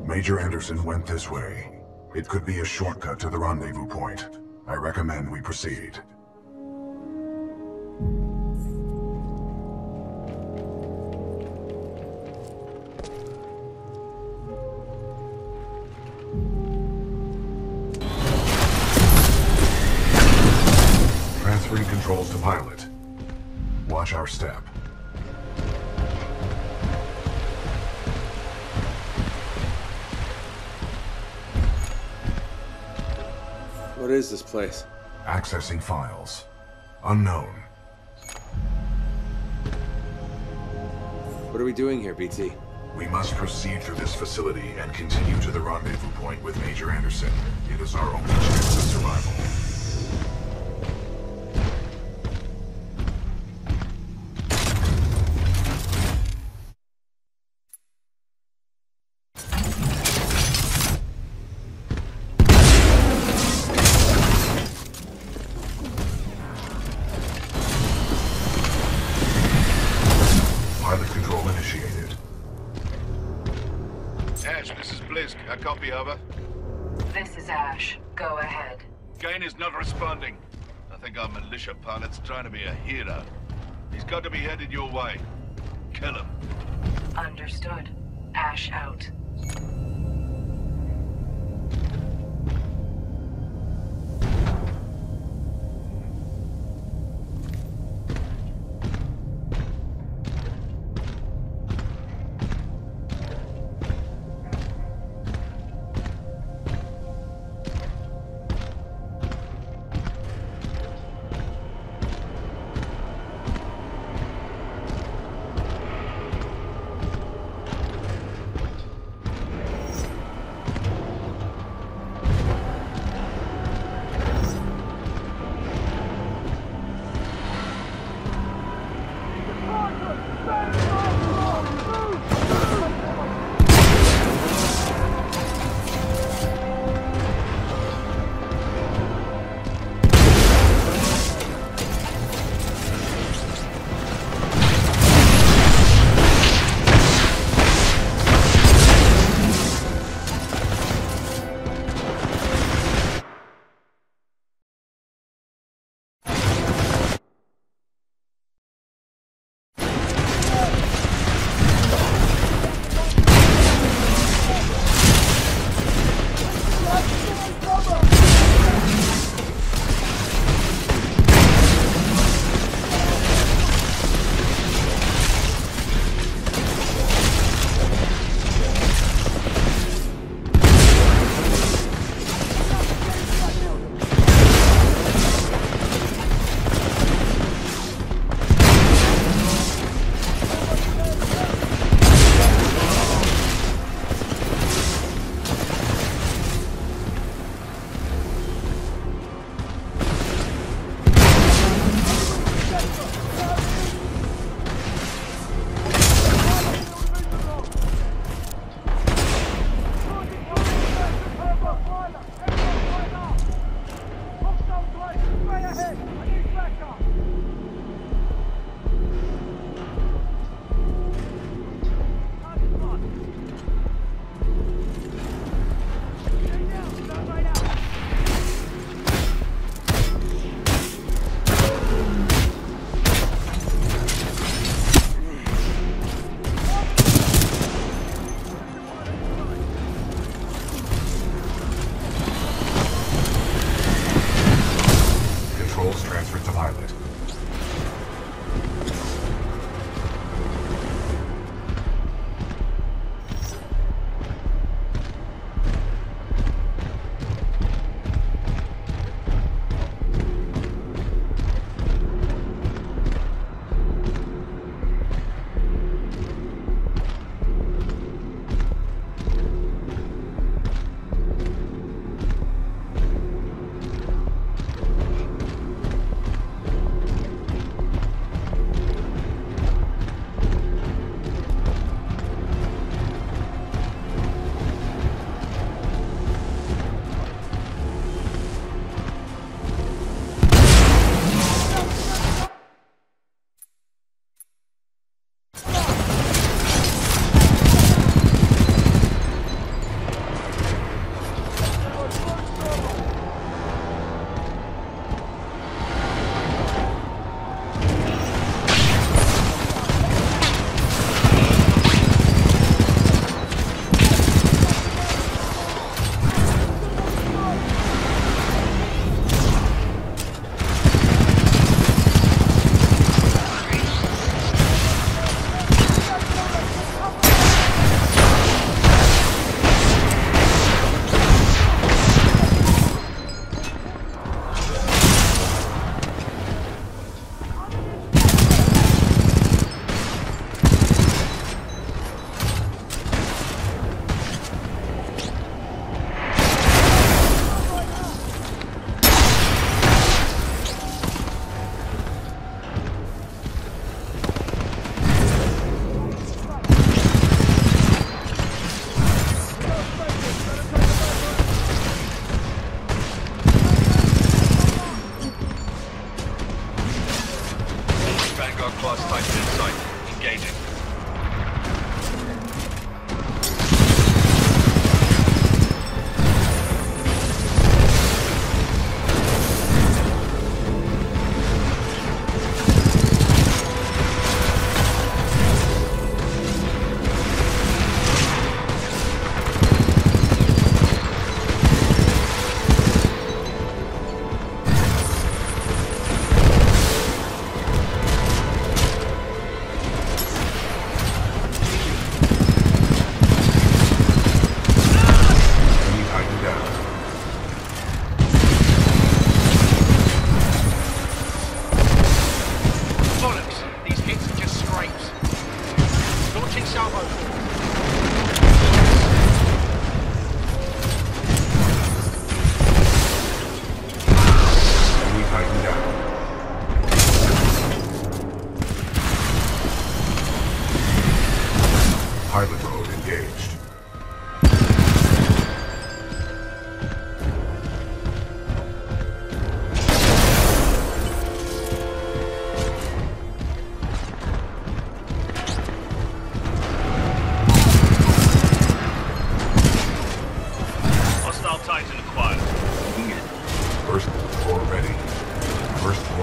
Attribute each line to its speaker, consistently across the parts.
Speaker 1: Major Anderson went this way. It could be a shortcut to the rendezvous point. I recommend we proceed. Transferring controls to pilot. Watch our step.
Speaker 2: What is this place?
Speaker 1: Accessing files. Unknown.
Speaker 2: What are we doing here, BT?
Speaker 1: We must proceed through this facility and continue to the rendezvous point with Major Anderson. It is our only chance of survival. Pilot control initiated.
Speaker 3: Ash, this is Blisk. I copy, over.
Speaker 4: This is Ash. Go ahead.
Speaker 3: Kane is not responding. I think our militia pilot's trying to be a hero. He's got to be headed your way. Kill him.
Speaker 4: Understood. Ash out.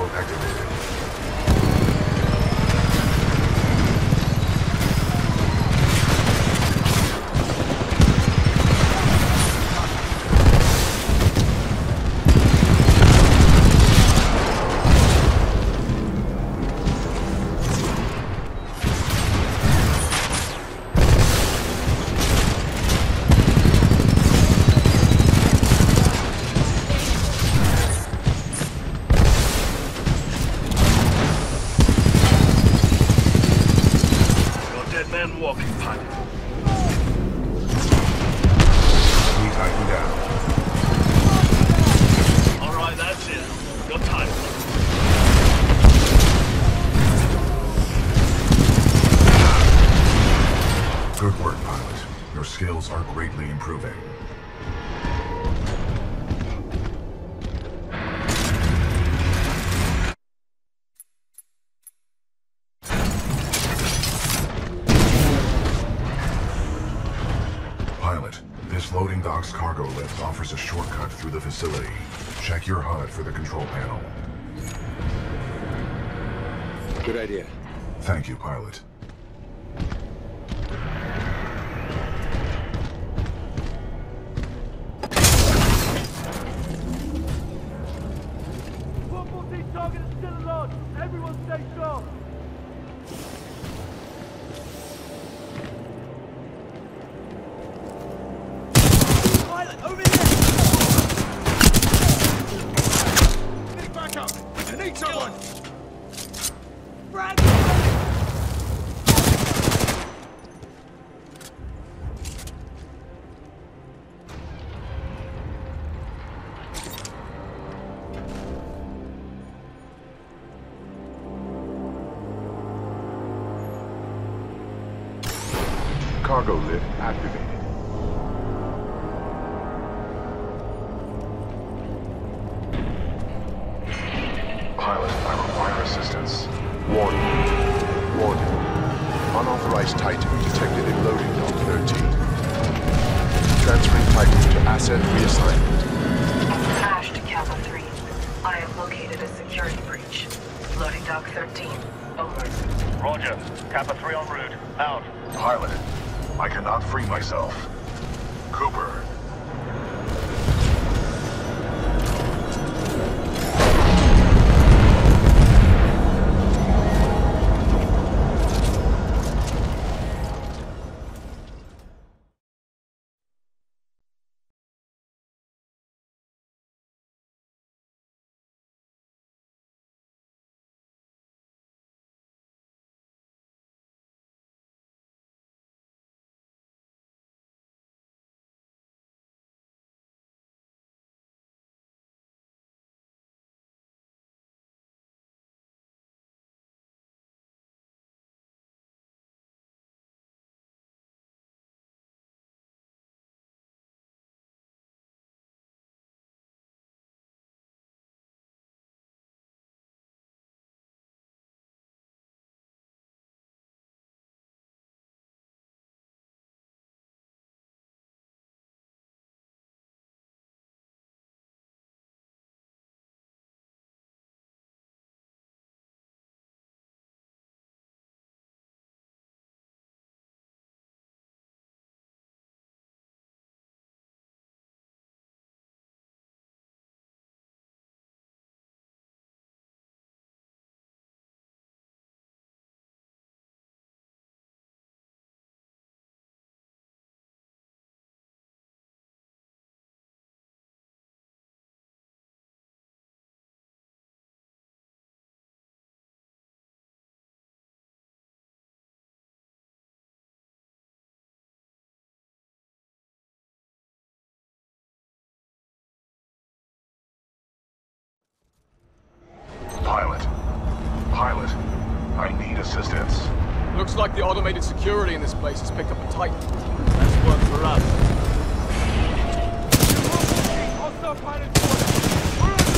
Speaker 1: Turbo activated.
Speaker 3: Walking pilot.
Speaker 1: Need Titan down.
Speaker 3: All right, that's it. Your time.
Speaker 1: Good work, pilot. Your skills are greatly improving. Pilot, this loading dock's cargo lift offers a shortcut through the facility. Check your HUD for the control panel.
Speaker 2: Good idea.
Speaker 1: Thank you, pilot.
Speaker 5: Target is still alive. Everyone stay sharp. Pilot, over here! Need backup! I need someone! Brad!
Speaker 1: Cargo lift activated. Pilot, I require assistance.
Speaker 6: Warning. Warning. Unauthorized Titan detected in loading dock 13. Transferring Titan to asset reassignment.
Speaker 4: Ash to Kappa 3. I have located a security breach. Loading dock 13. Over.
Speaker 3: Roger. Kappa 3 en route. Out.
Speaker 1: Pilot, I cannot free myself. Cooper. Pilot, I need assistance.
Speaker 5: Looks like the automated security in this place has picked up a Titan. That's work for us. Hostile pilot spotted. We're under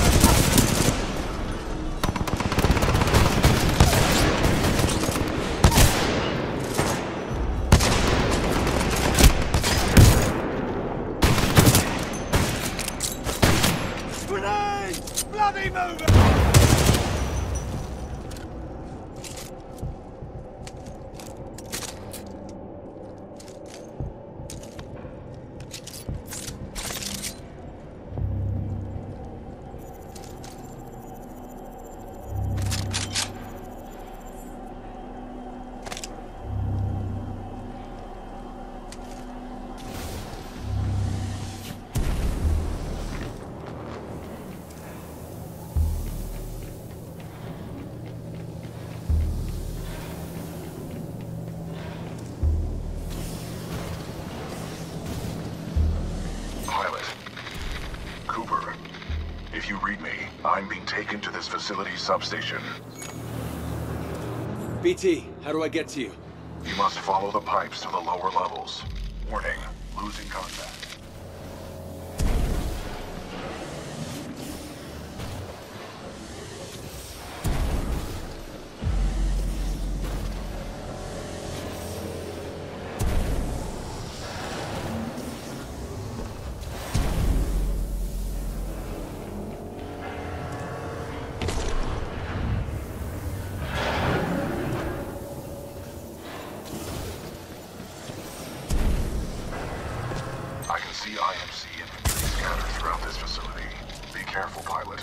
Speaker 5: attack! Grenade! Bloody mover!
Speaker 1: If you read me, I'm being taken to this facility's substation.
Speaker 2: BT, how do I get to you?
Speaker 1: You must follow the pipes to the lower levels. Warning, losing contact. I can see IMC infantry scattered throughout this facility. Be careful, pilot.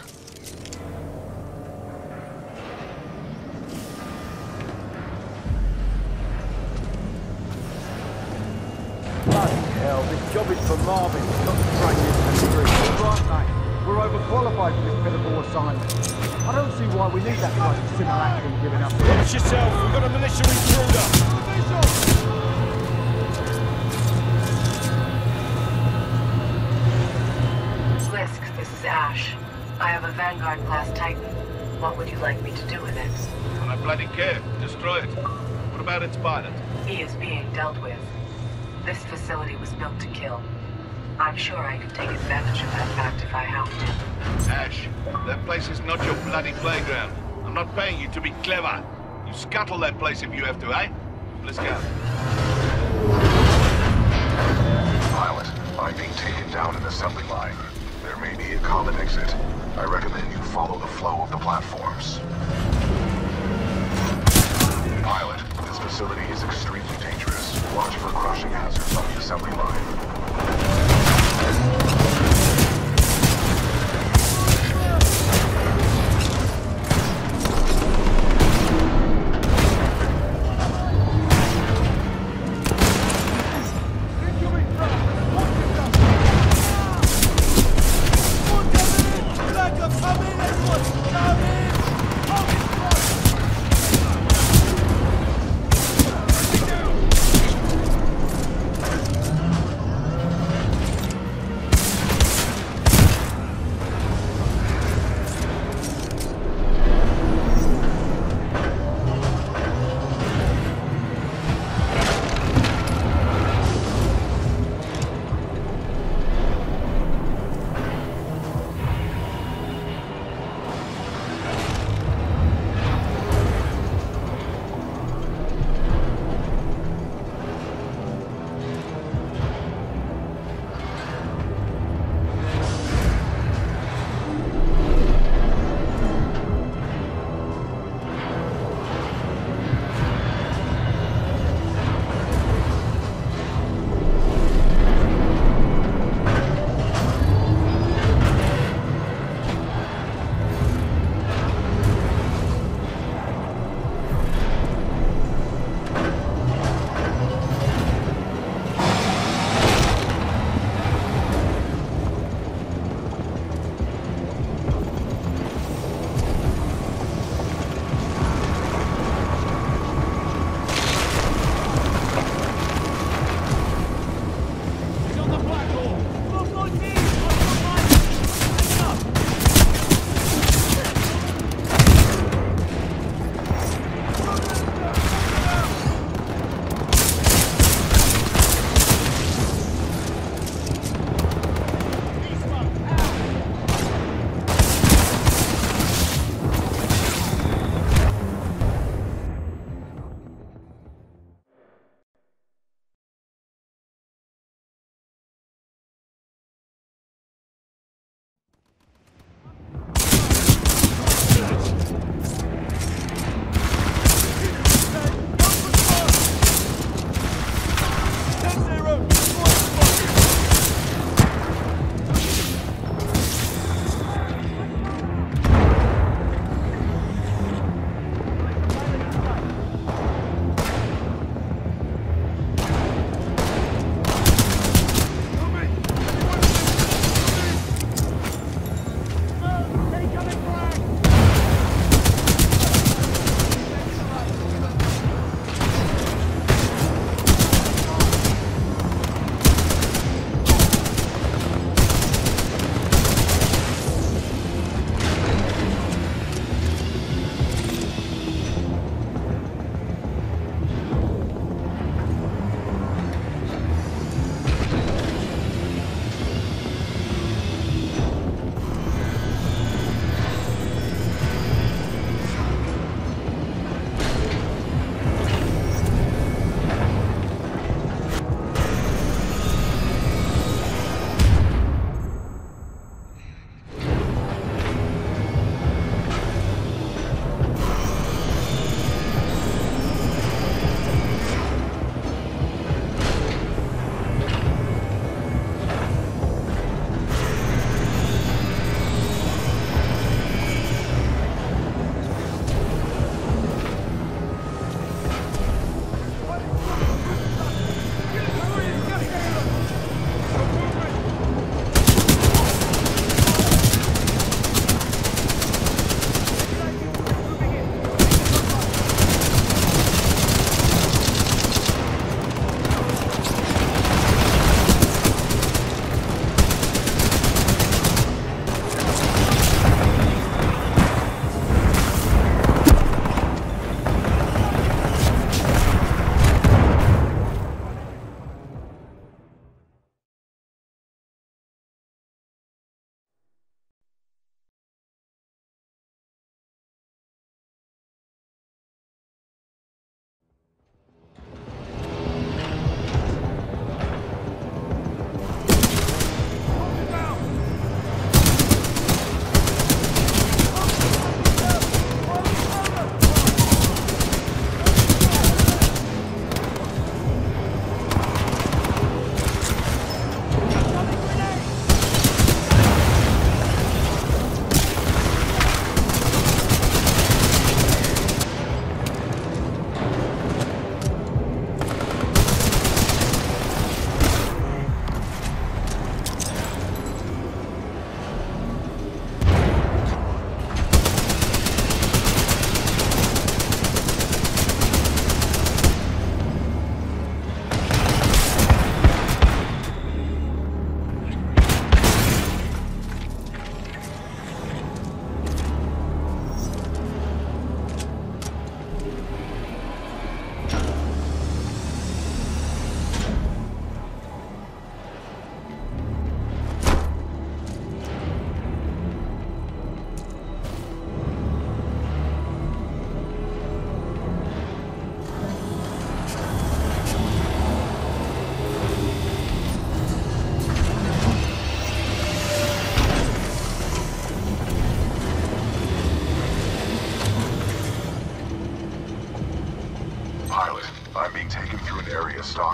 Speaker 7: Bloody hell, this job is for Marvin, not to train infantry. Right, mate. We're overqualified for this pitiful assignment. I don't see why we need that kind of simulacrum giving up.
Speaker 8: Watch yourself, we've got a militia intruder!
Speaker 4: Lisk, this is Ash. I have a Vanguard-class Titan. What would you like me to do with it?
Speaker 3: I bloody care. Destroy it. What about its pilot?
Speaker 4: He is being dealt with. This facility was built to kill. I'm sure I could take advantage of that fact if I have to.
Speaker 3: Ash, that place is not your bloody playground. I'm not paying you to be clever. You scuttle that place if you have to, eh? Let's go.
Speaker 1: Pilot, I'm being taken down an assembly line. There may be a common exit. I recommend you follow the flow of the platforms. Pilot, this facility is extremely dangerous. Watch for crushing hazards on the assembly line.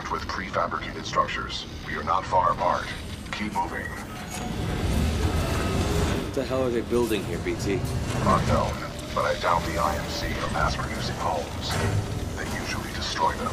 Speaker 1: equipped with prefabricated structures. We are not far apart. Keep moving.
Speaker 2: What the hell are they building here, BT?
Speaker 1: Unknown, but I doubt the IMC are mass-producing homes. They usually destroy them.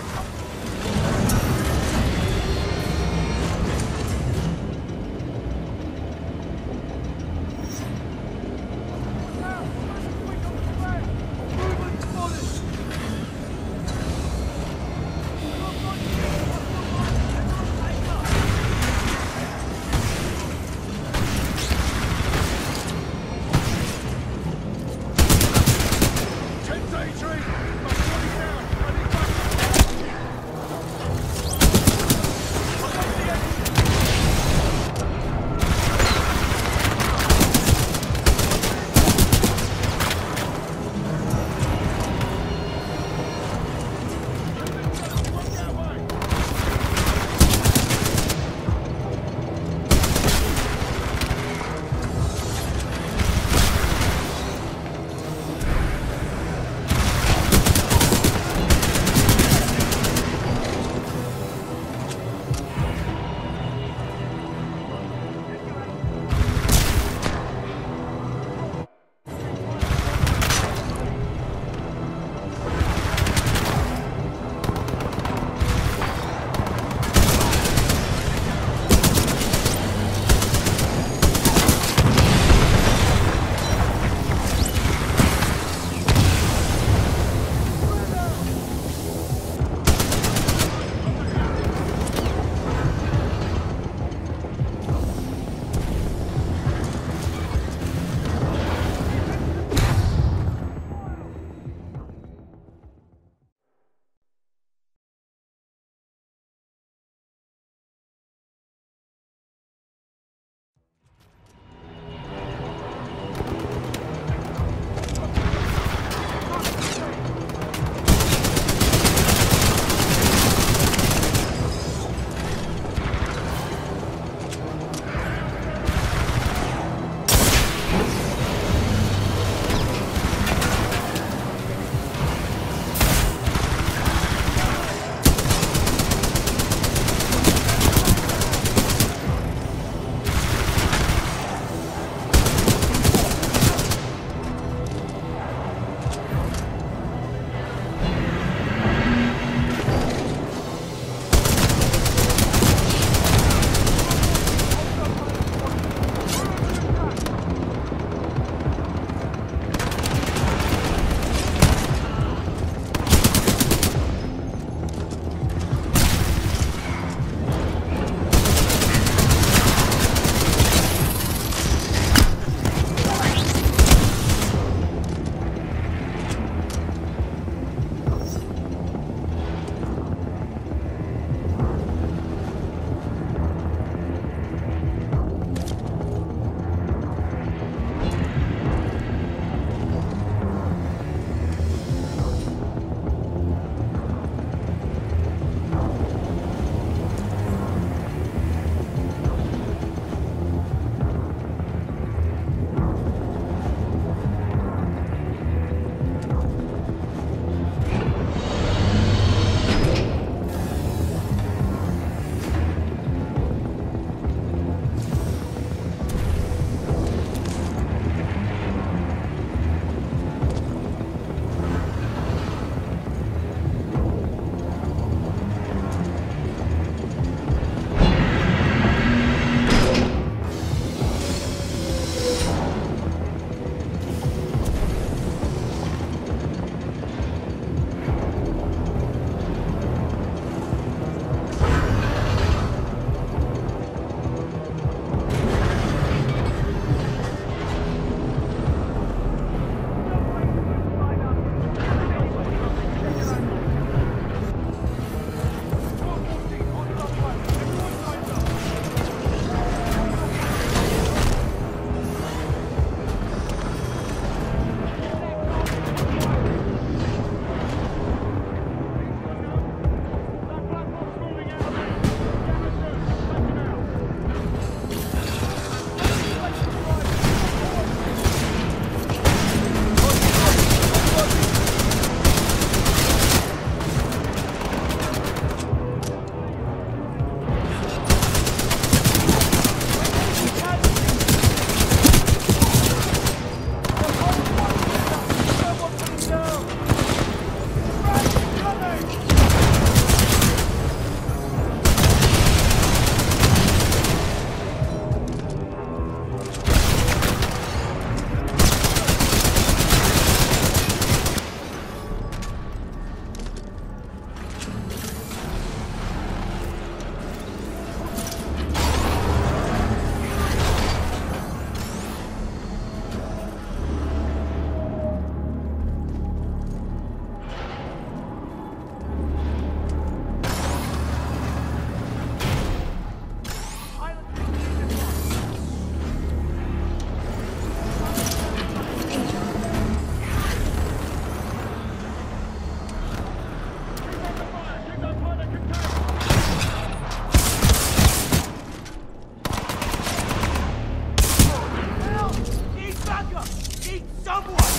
Speaker 8: need someone!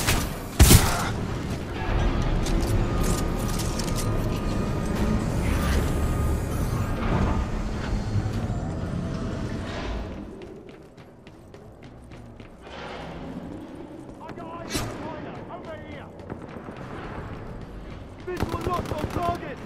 Speaker 7: Visual locked on target!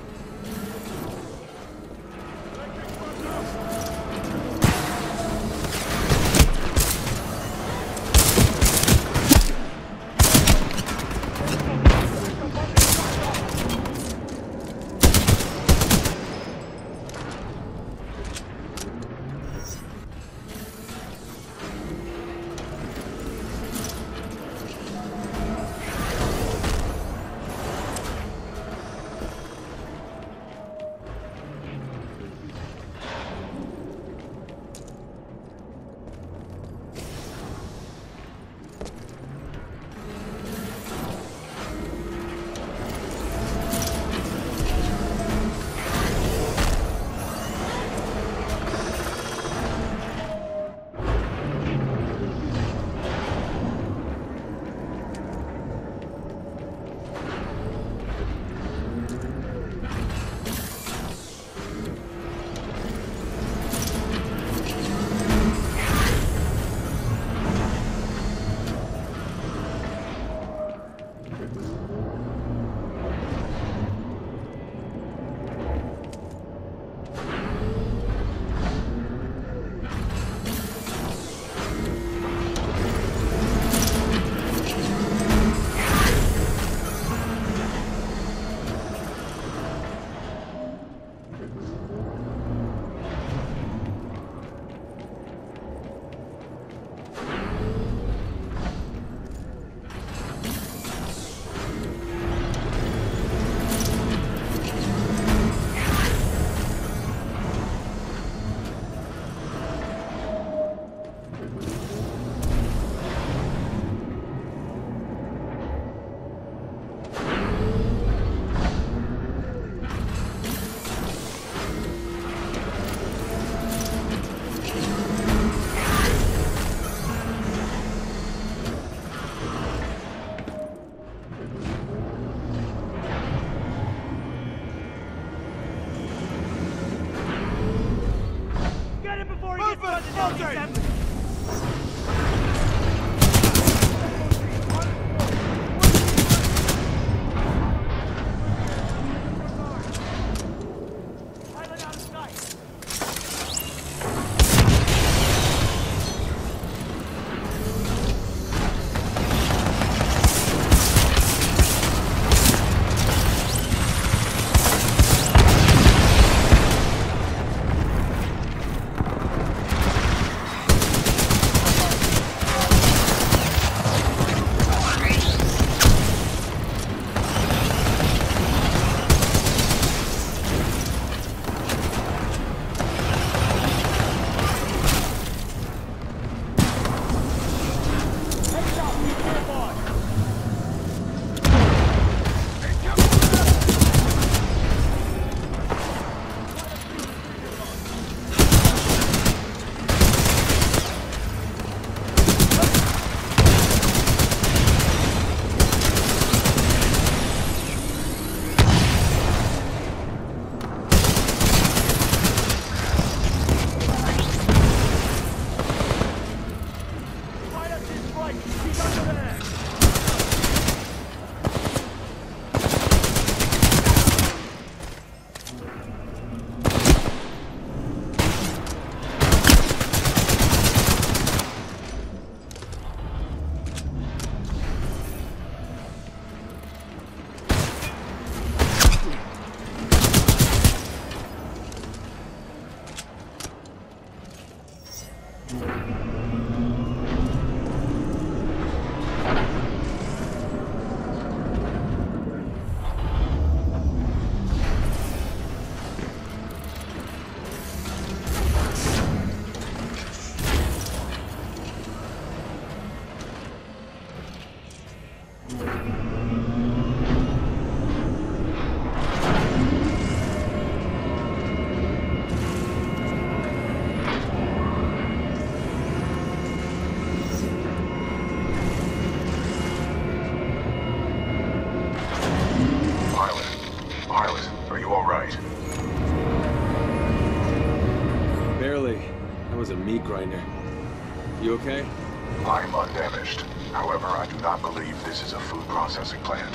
Speaker 2: meat grinder. You okay?
Speaker 1: I'm undamaged. However, I do not believe this is a food processing plant.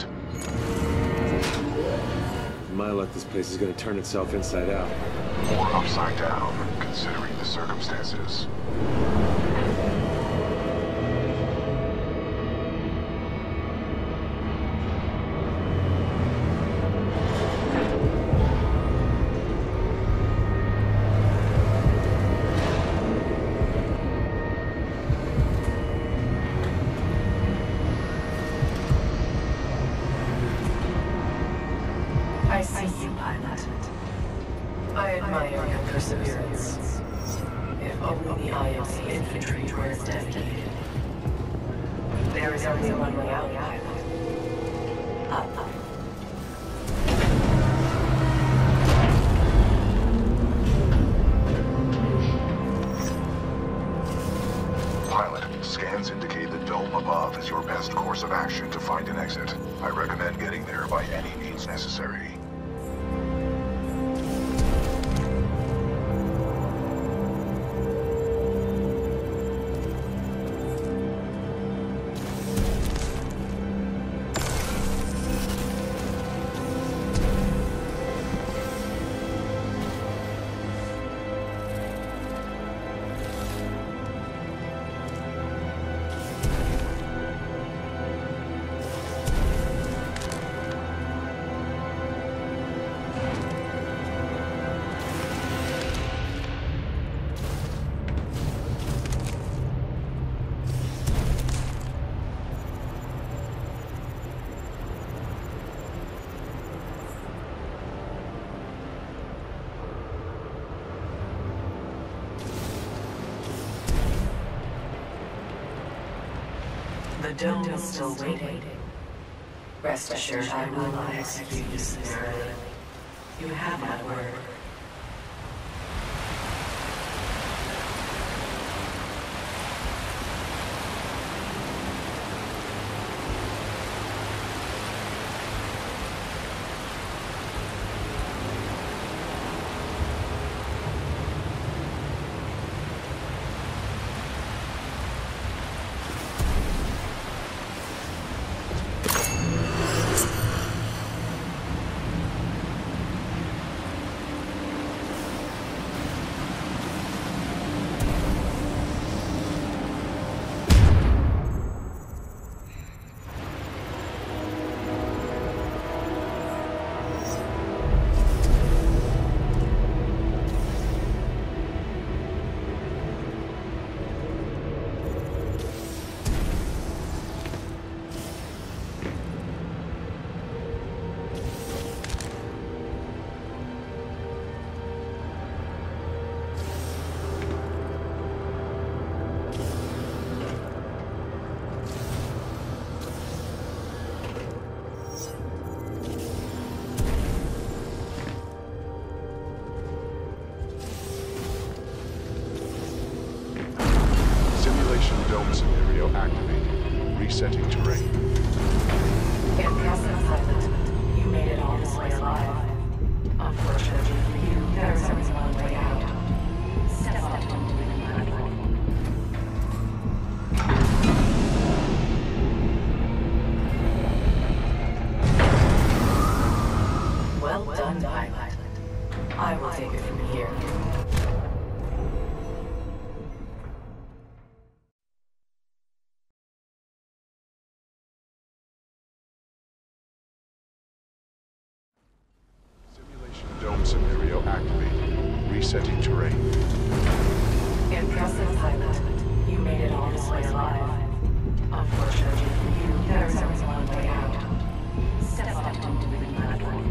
Speaker 2: With my luck, this place is gonna turn itself inside out.
Speaker 1: Or upside down, considering the circumstances.
Speaker 4: I see you, pilot. I admire your perseverance. If only the IMC infantry were as dedicated. There is only one way out, pilot. Up.
Speaker 1: Pilot, scans indicate the dome above is your best course of action to find an exit. I recommend getting there by any means necessary.
Speaker 4: The dome is still waiting. Rest assured, I will not execute you summarily. You have my word.
Speaker 6: Dome scenario activated. Resetting terrain.
Speaker 4: Impressive, pilot. You made it all this way alive. Unfortunately for you, there is only one way out. Step up onto the platform. Well done, pilot. I will take it from here.
Speaker 6: Dome scenario activated. Resetting terrain.
Speaker 4: Impressive, pilot. You made it all this way alive. Unfortunately for you, there is only one way out. Step up onto the platform.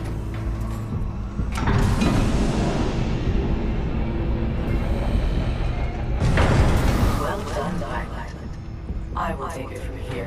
Speaker 4: Well done, pilot. I will take it from here.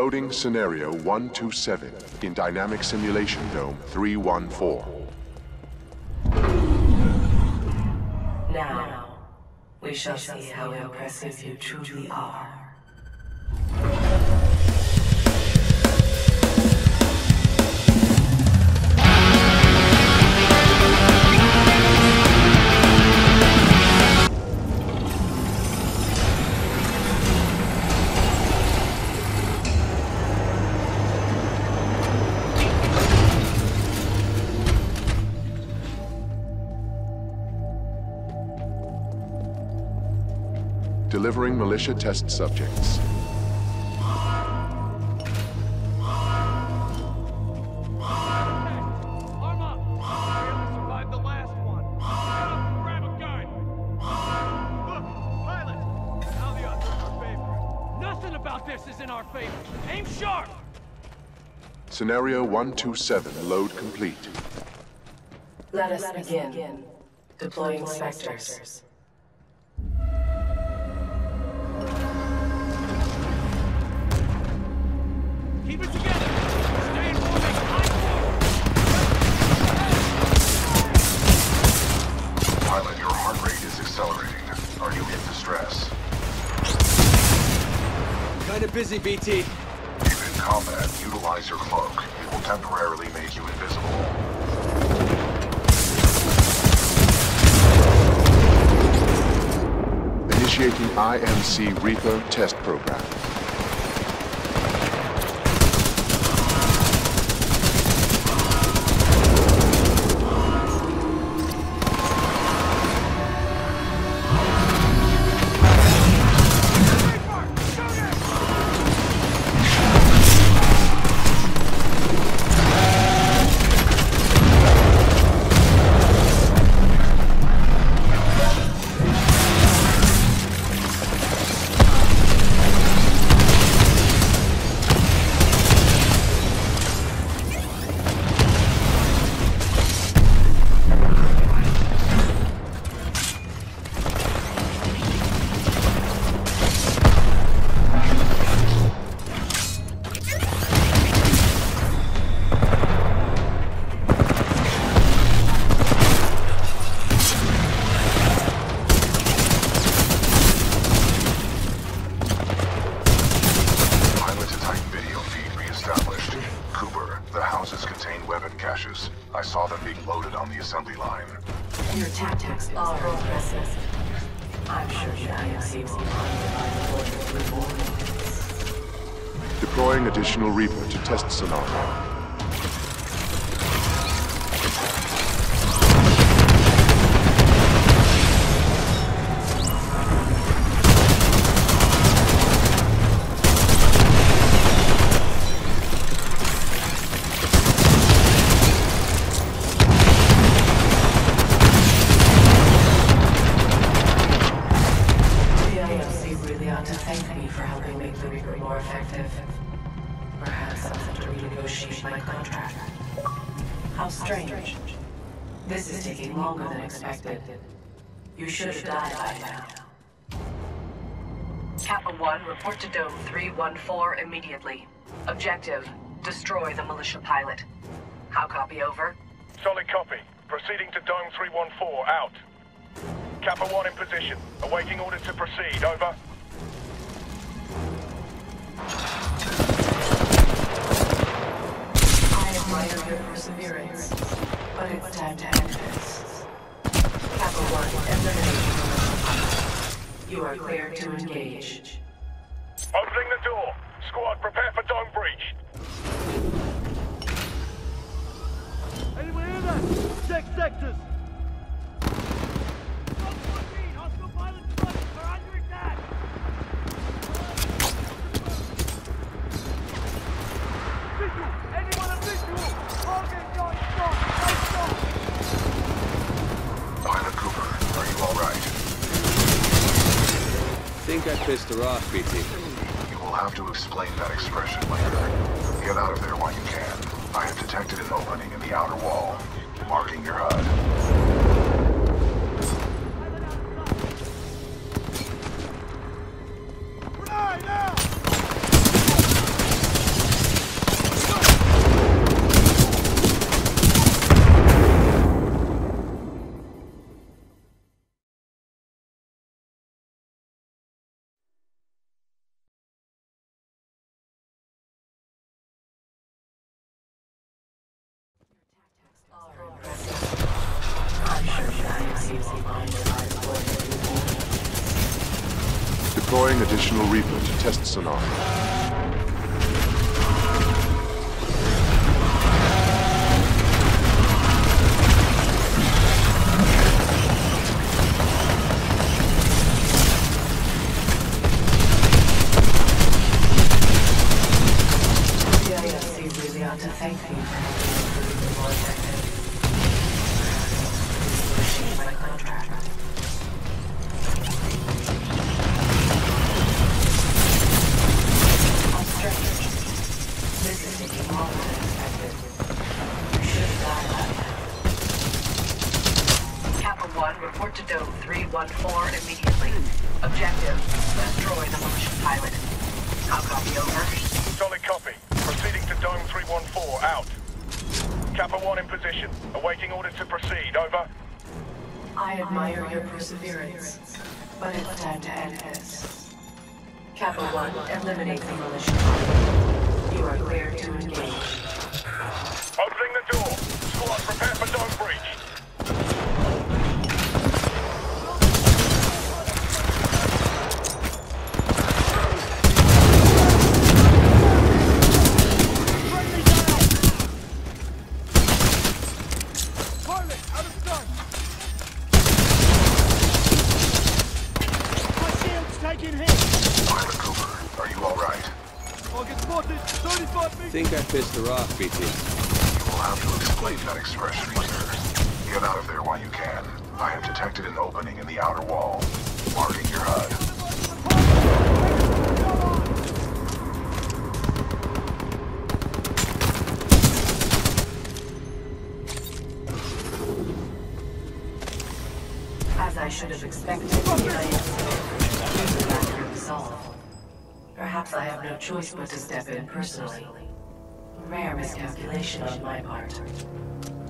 Speaker 6: Loading Scenario 127 in Dynamic Simulation Dome 314.
Speaker 4: Now, we shall see how impressive you truly are.
Speaker 6: Delivering militia test subjects. Scenario 127 load complete.
Speaker 4: Let us begin. Deploying Spectres.
Speaker 8: Keep it together! Stay in moving!
Speaker 1: Pilot, your heart rate is accelerating. Are you in distress?
Speaker 2: Kinda busy, BT.
Speaker 1: If in combat, utilize your cloak. It will temporarily make you invisible.
Speaker 6: Initiating IMC Reaper test program.
Speaker 1: I saw them being loaded on the assembly line.
Speaker 4: Your tactics are impressive. I'm sure the IMC will find the
Speaker 6: Deploying additional Reaper to test scenario.
Speaker 4: How strange. This is taking longer than expected. You should have died by now. Kappa 1, report to Dome 314 immediately. Objective, destroy the militia pilot. How copy over?
Speaker 9: Solid copy. Proceeding to Dome 314, out. Kappa 1 in position. Awaiting order to proceed, over.
Speaker 4: Admire your perseverance, but it's time to end this. Kappa 1, eliminate. You are cleared to engage.
Speaker 9: Opening the door. Squad, prepare for dome breach.
Speaker 7: Anyone hear that? Check sectors!
Speaker 8: Hostile pilot spotted! We're under attack!
Speaker 7: Visual! Anyone a visual! Target gun stop! Stop!
Speaker 1: Pilot Cooper, are you alright?
Speaker 2: Think I pissed her off, BT.
Speaker 1: You will have to explain that expression later. Get out of there while you can. I have detected an opening in the outer wall, marking your HUD.
Speaker 6: Deploying additional Reaper to test sonar.
Speaker 4: To thank you for more effective. Machine my contract. Obstruction. This is taking longer than expected. You should have died by now. Kappa 1, report to Dome 314 immediately. Objective, destroy the Martian pilot. I'll copy over.
Speaker 9: Solid copy. Proceeding to Dome 314, out. Kappa 1 in position. Awaiting orders to proceed, over.
Speaker 4: I admire your perseverance, but it's time to end this. Kappa 1, eliminate the militia. You are cleared to engage.
Speaker 9: Opening the door. Squad, prepare for dome breach.
Speaker 2: Think I pissed her off, BT.
Speaker 1: You will have to explain that expression later. Get out of there while you can. I have detected an opening in the outer wall, marking your HUD.
Speaker 4: As I should have expected, the IS matter of resolve. Perhaps I have no choice but to step in personally. Rare miscalculation on my part.